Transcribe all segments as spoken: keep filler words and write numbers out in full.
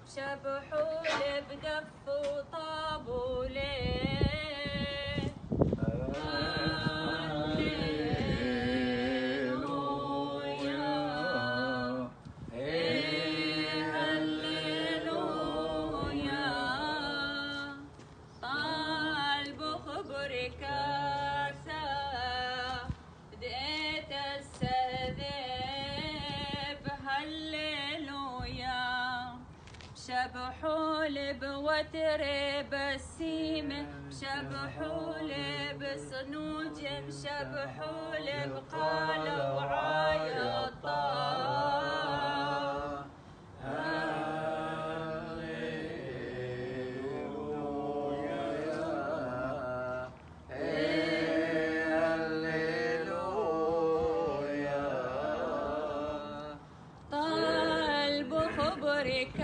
شبحوا لي بدف وطابولي شبحوا لي بوتر بسيمة شبحوا لي بصنوج شبحوا لي بقالة وعيطة طالب خبرك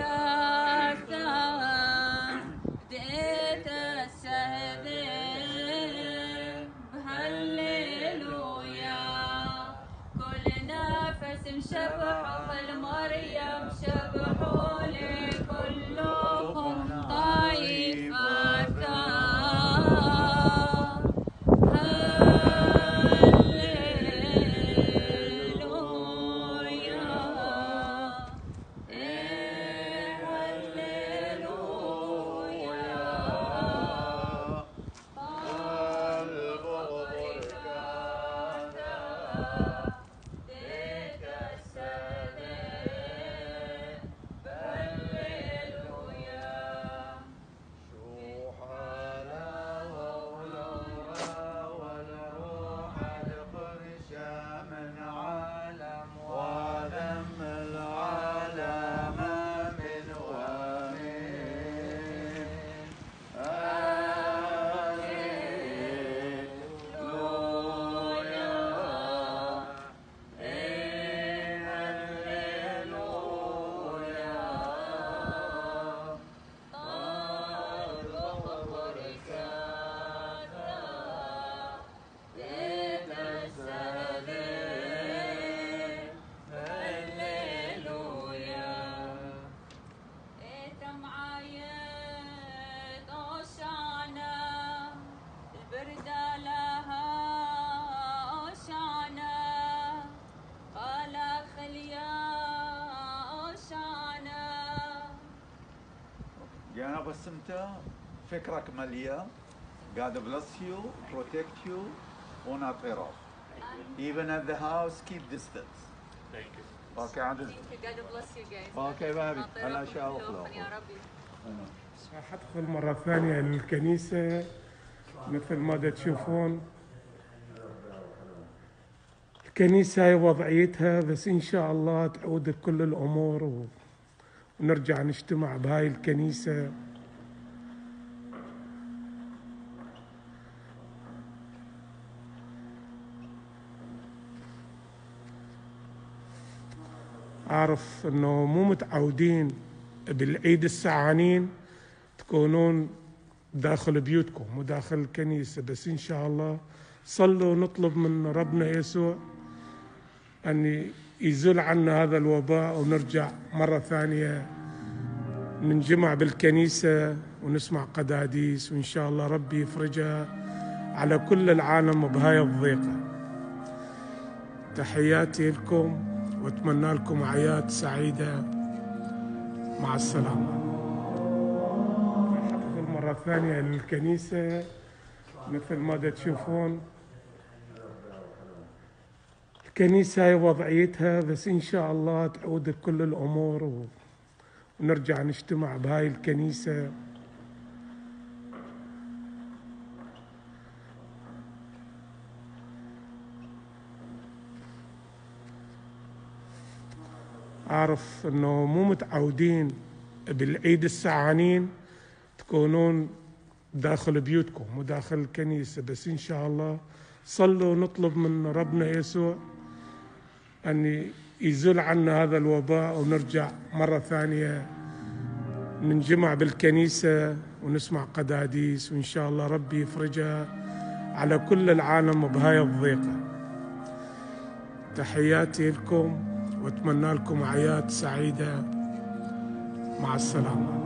شبحوا في المريم شبحوا لي كلهم طايفة أنا رسمته فكرك مليا God bless you, protect you ونطيرك. Even at the house keep distance. Thank you. Okay عادل. Thank you. God bless you guys. Okay بابي. هلا شاوف يا ربي. حدخل مرة ثانية للكنيسة مثل ما تشوفون الكنيسة هي وضعيتها، بس إن شاء الله تعود كل الأمور ونرجع نجتمع بهاي الكنيسة. أعرف أنه مو متعودين بالعيد السعانين تكونون داخل بيوتكم وداخل الكنيسة، بس إن شاء الله صلوا ونطلب من ربنا يسوع أن يزول عنا هذا الوباء ونرجع مرة ثانية ننجمع بالكنيسة ونسمع قداديس، وإن شاء الله ربي يفرجها على كل العالم بهاي الضيقة. تحياتي لكم وأتمنى لكم أعياد سعيدة. مرة ثانية للكنيسة مثل ما تشوفون الكنيسة هي وضعيتها، بس إن شاء الله تعود كل الأمور ونرجع نجتمع بهاي الكنيسة. أعرف أنه مو متعودين بالعيد السعانين تكونون داخل بيوتكم وداخل الكنيسة، بس إن شاء الله صلوا ونطلب من ربنا يسوع أن يزول عنا هذا الوباء ونرجع مرة ثانية ننجمع بالكنيسة ونشاهد مع السلامة. مرة ثانية للكنيسة مثل ما تشوفون الكنيسة هي وضعيتها، بس إن شاء الله تعود كل الأمور ونرجع نجتمع بهاي الكنيسة. أعرف أنه مو متعودين بالعيد السعانين تكونون داخل بيوتكم وداخل الكنيسة، بس إن شاء الله صلوا ونطلب من ربنا يسوع أن يزول عنا هذا الوباء ونرجع مرة ثانية ننجمع بالكنيسة ونسمع قداديس، وإن شاء الله ربي يفرجها على كل العالم بهاي الضيقة. تحياتي لكم وأتمنى لكم أعياد سعيدة. مع السلامة.